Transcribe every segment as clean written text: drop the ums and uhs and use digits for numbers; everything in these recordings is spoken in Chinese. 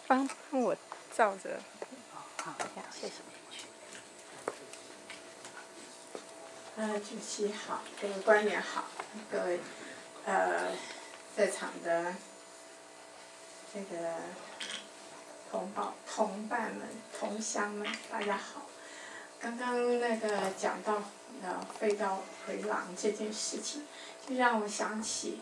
帮我照着。 好，谢谢。 主席好，各位官员好，各位在场的这个同伴们、同乡们，大家好。刚刚那个讲到飞刀回廊这件事情，就让我想起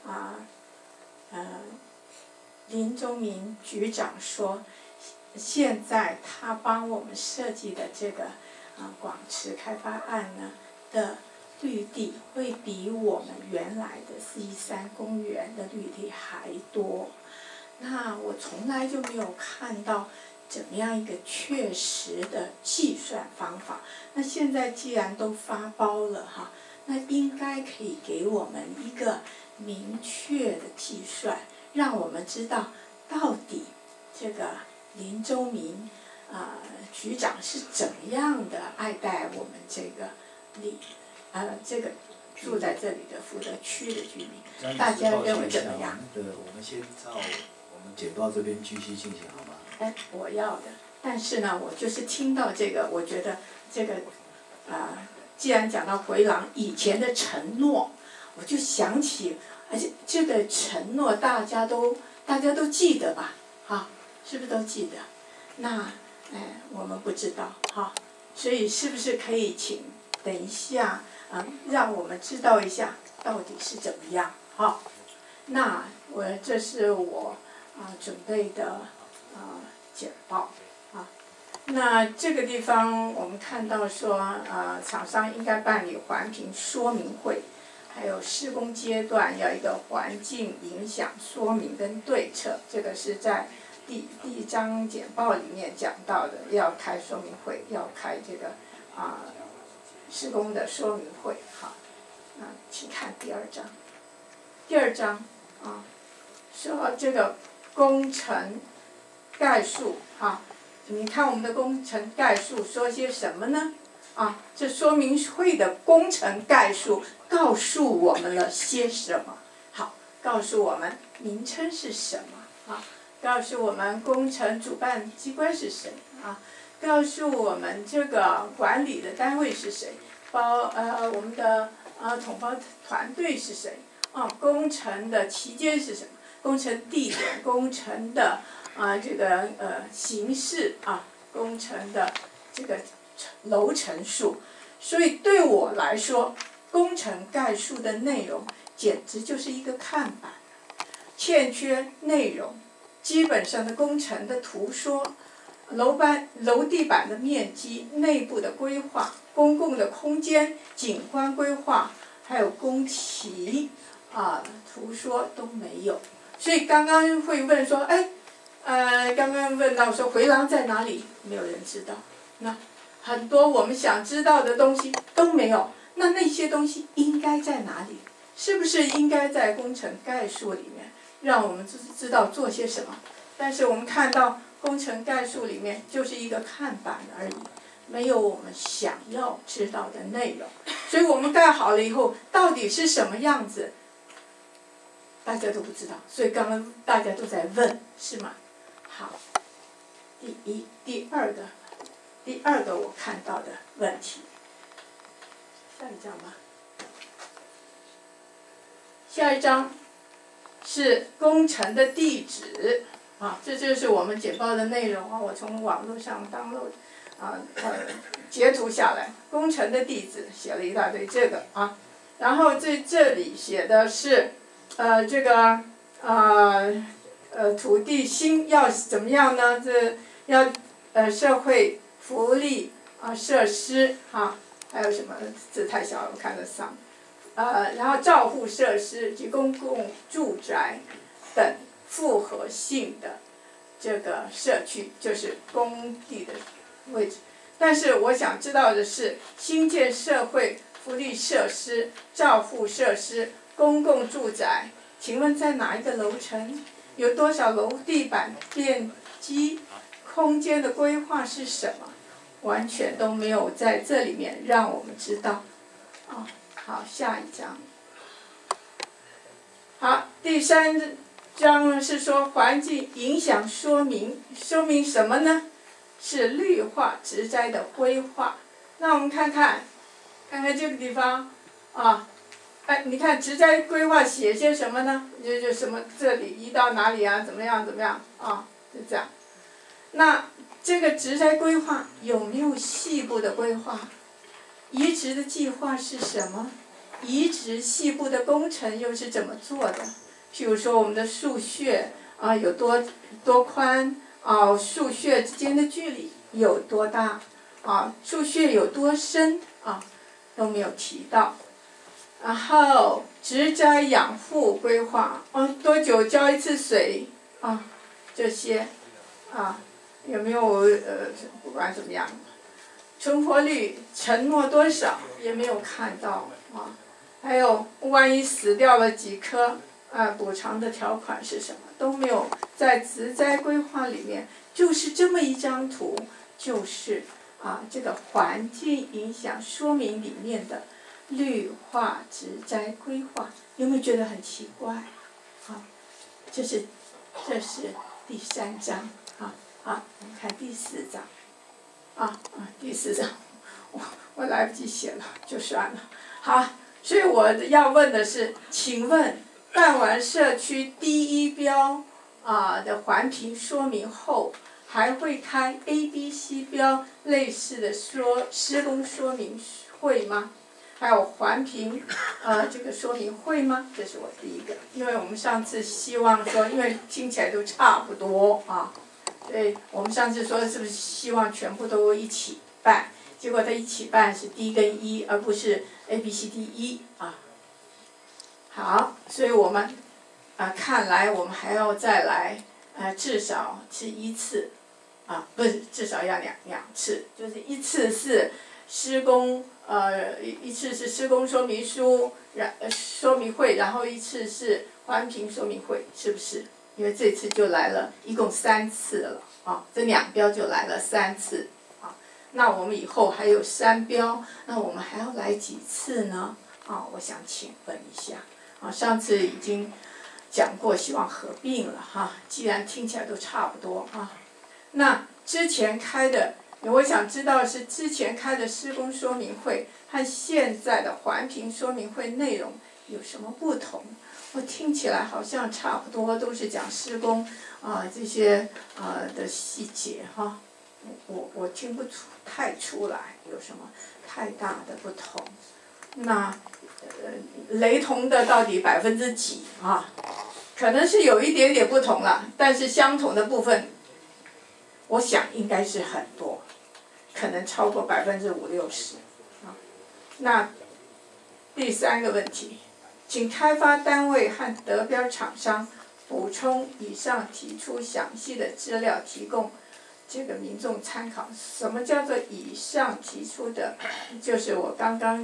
林宗明局长说，现在他帮我们设计的这个广池开发案呢的绿地会比我们原来的413公园的绿地还多。那我从来就没有看到怎么样一个确实的计算方法。那现在既然都发包了哈，那应该可以给我们一个明确的计算，让我们知道到底这个林宗明局长是怎么样的爱戴我们这个这个住在这里的福德区的居民，大家认为怎么样？ 我们先照我们简报这边继续进行好吗？ 我要的，但是呢，我就是听到这个，我觉得这个既然讲到回廊以前的承诺，我就想起，而且这个承诺大家都记得吧？是不是都记得？那我们不知道所以是不是可以请等一下让我们知道一下到底是怎么样？那这是我准备的简报那这个地方我们看到说厂商应该办理环评说明会，还有施工阶段要一个环境影响说明跟对策，这个是在第一章简报里面讲到的，要开说明会，要开这个施工的说明会。好，那请看第二章。第二章说这个工程概述你看我们的工程概述说些什么呢？这说明会的工程概述告诉我们了些什么？好，告诉我们名称是什么告诉我们工程主办机关是谁告诉我们这个管理的单位是谁，我们的统包团队是谁工程的期间是什么，工程地点，工程的这个形式工程的这个楼层数。所以对我来说，工程概述的内容简直就是一个看板，欠缺内容。基本上的工程的图说，楼地板的面积、内部的规划、公共的空间、景观规划，还有工期图说都没有。所以刚刚会问说，刚刚问到说回廊在哪里，没有人知道。那很多我们想知道的东西都没有。那些东西应该在哪里？是不是应该在工程概述里面，让我们知道做些什么？但是我们看到工程概述里面就是一个看板而已，没有我们想要知道的内容。所以我们盖好了以后，到底是什么样子，大家都不知道。所以刚刚大家都在问，是吗？好，第二个我看到的问题，下一章吧。下一章是工程的地址这就是我们简报的内容我从网络上download截图下来，工程的地址写了一大堆这个然后在这里写的是这个土地新要怎么样呢？这要社会福利设施还有什么字太小了，我看得上。然后照护设施及公共住宅等复合性的这个社区，就是工地的位置。但是我想知道的是，新建社会福利设施、照护设施、公共住宅，请问在哪一个楼层？有多少楼地板面积？空间的规划是什么？完全都没有在这里面让我们知道。好，下一章。好，第三章呢是说环境影响说明，说明什么呢？是绿化植栽的规划。那我们看看这个地方啊，你看植栽规划写些什么呢？就什么这里移到哪里啊？怎么样啊？就这样。那这个植栽规划有没有细部的规划？移植的计划是什么？移植细部的工程又是怎么做的？譬如说我们的树穴啊有多宽啊，树穴之间的距离有多大啊，树穴有多深啊，都没有提到。然后植栽养护规划多久浇一次水啊，这些啊有没有不管怎么样，存活率承诺多少也没有看到啊。还有万一死掉了几棵补偿的条款是什么都没有，在植栽规划里面就是这么一张图，就是这个环境影响说明里面的绿化植栽规划，有没有觉得很奇怪？这是第3章我们看第4章第4章我来不及写了，就算了。好，所以我要问的是，请问办完社区第1标的环评说明后，还会开 A、B、C 标类似的施工说明会吗？还有环评这个说明会吗？这是我第一个，因为我们上次希望说，因为听起来都差不多所以我们上次说是不是希望全部都一起办？结果它一起办是D 跟E，而不是 A、B、C、D、E 好，所以我们看来我们还要再来至少是1次不是，至少要两次，就是一次是施工一次是施工说明书说明会，然后一次是环评说明会，是不是？因为这次就来了一共3次了这2标就来了3次那我们以后还有3标，那我们还要来几次呢？我想请问一下上次已经讲过，希望合并了既然听起来都差不多那之前开的，我想知道是之前开的施工说明会和现在的环评说明会内容有什么不同？我听起来好像差不多，都是讲施工这些的细节我听不太出来有什么太大的不同。那雷同的到底几%可能是有一点点不同了，但是相同的部分我想应该是很多，可能超过50%-60%那第3个问题，请开发单位和得标厂商补充以上提出详细的资料，提供这个民众参考。什么叫做以上提出的？就是我刚刚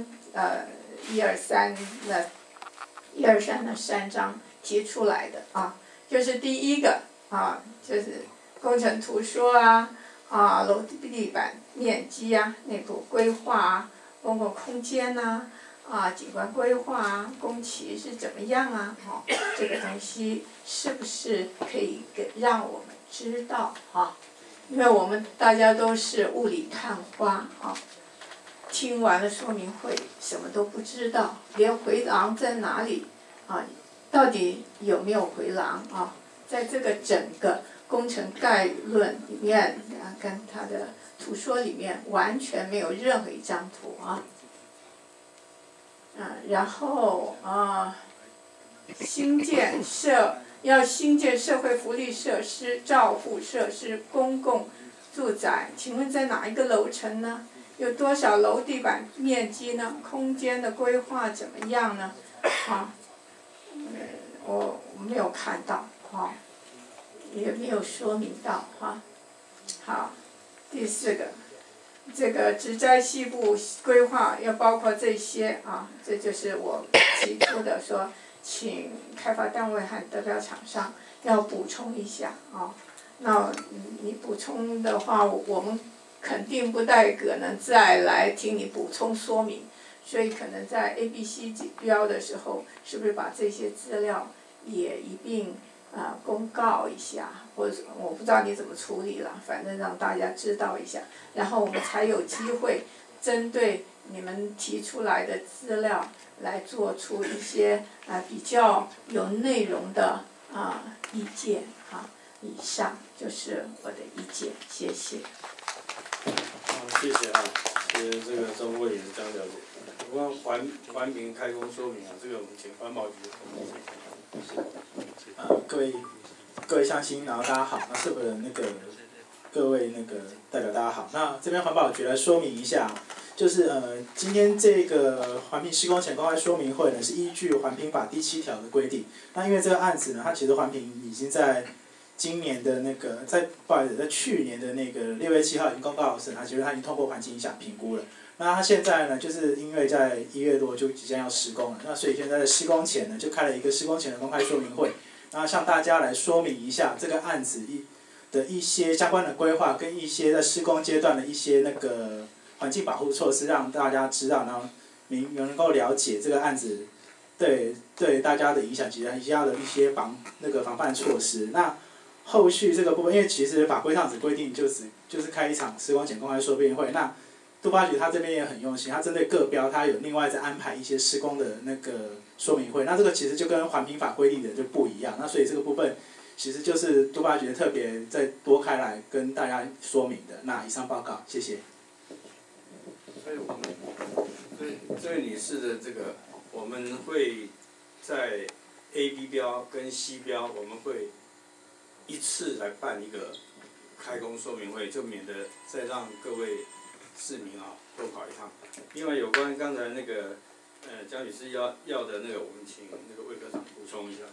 1、2、3那3章提出来的就是第1个就是工程图说楼地板面积内部规划公共空间景观规划工期是怎么样这个东西是不是可以让我们知道因为我们大家都是雾里看花听完了说明会什么都不知道，连回廊在哪里到底有没有回廊在这个整个工程概论里面跟它的图说里面完全没有任何一张图然后要新建社会福利设施、照护设施、公共住宅，请问在哪一个楼层呢？有多少楼地板面积呢？空间的规划怎么样呢？我没有看到也没有说明到好，第4个，这个植栽细部规划要包括这些这就是我提出的说，请开发单位和得标厂商要补充一下那你补充的话，我们肯定不太可能再来听你补充说明，所以可能在 A、B、C 标的时候，是不是把这些资料也一并公告一下，或者我不知道你怎么处理了，反正让大家知道一下，然后我们才有机会针对你们提出来的资料来做出一些比较有内容的意见以上就是我的意见，谢谢。 好，谢谢其实这个中卫也是这样了解。不过环评开工说明这个我们请环保局的同志。 各位乡亲，然后大家好，那是不是各位代表大家好，那这边环保局来说明一下，就是今天这个环评施工前公开说明会呢，是依据环评法第7条的规定。那因为这个案子呢，它其实环评已经在今年的在去年的6月7号已经公告审查，其实它已经通过环境影响评估了。那它现在呢，就是因为在1月多就即将要施工了，那所以现在在施工前呢，就开了一个施工前的公开说明会，然后向大家来说明一下这个案子的一些相关的规划，跟一些在施工阶段的一些环境保护措施，让大家知道，然后能够了解这个案子对大家的影响及其他的一些防范措施。那后续这个部分，因为其实法规上只规定就是开一场施工前公开说明会，那都发局他这边也很用心，他针对各标他有另外再安排一些施工的说明会，那这个其实就跟环评法规定的就不一样，那所以这个部分其实就是都发局特别再多开来跟大家说明的。那以上报告，谢谢。 这位女士的我们会在 A、B 标跟 C 标，我们会一次来办一个开工说明会，就免得再让各位市民多跑一趟。另外有关刚才江女士要的我们请魏科长补充一下。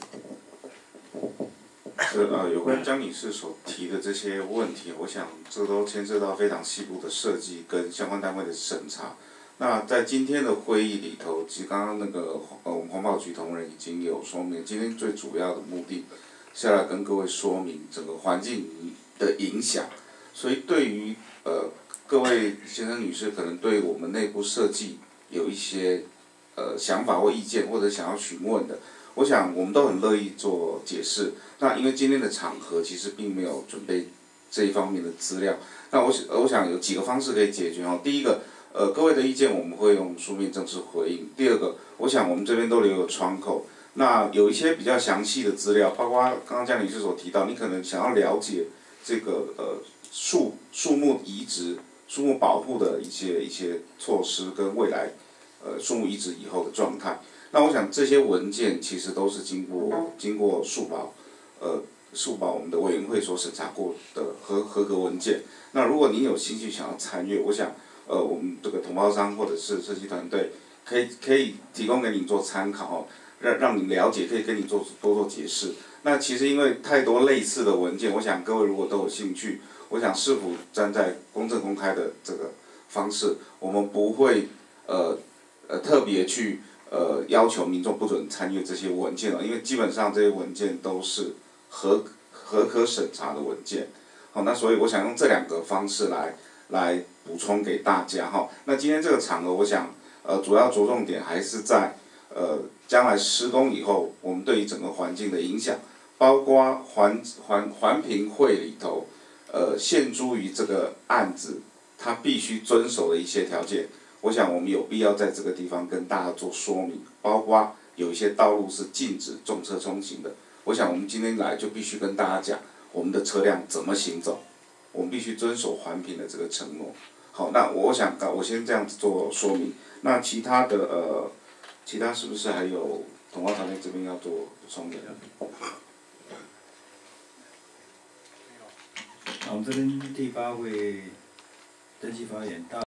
有关江女士所提的这些问题，我想这都牵涉到非常细部的设计跟相关单位的审查。那在今天的会议里头，其实刚刚我们环保局同仁已经有说明，今天最主要的目的是要来跟各位说明整个环境的影响。所以对于各位先生女士可能对我们内部设计有一些想法或意见，或者想要询问的，我想我们都很乐意做解释。那因为今天的场合其实并没有准备这一方面的资料，那我想有几个方式可以解决第一个，各位的意见我们会用书面正式回应。第二个，我想我们这边都留有窗口，那有一些比较详细的资料，包括刚刚江女士所提到，你可能想要了解这个树木移植、树木保护的一些措施跟未来树木移植以后的状态。那我想这些文件其实都是经过树保我们的委员会所审查过的合格文件。那如果您有兴趣想要参与，我想我们这个统包商或者是设计团队可以提供给您做参考让您了解，可以跟你多做解释。那其实因为太多类似的文件，我想各位如果都有兴趣，我想市府站在公正公开的这个方式，我们不会特别去要求民众不准参阅这些文件因为基本上这些文件都是合可审查的文件。那所以我想用这2个方式来补充给大家那今天这个场合，我想主要着重点还是在将来施工以后，我们对于整个环境的影响，包括环评会里头限诸于这个案子它必须遵守的一些条件。我想我们有必要在这个地方跟大家做说明，包括有一些道路是禁止重车冲行的。我想我们今天来就必须跟大家讲，我们的车辆怎么行走，我们必须遵守环评的这个承诺。好，那我想我先这样子做说明。那其他是不是还有统包团队这边要做补充的？ 我们这边第8位登记发言。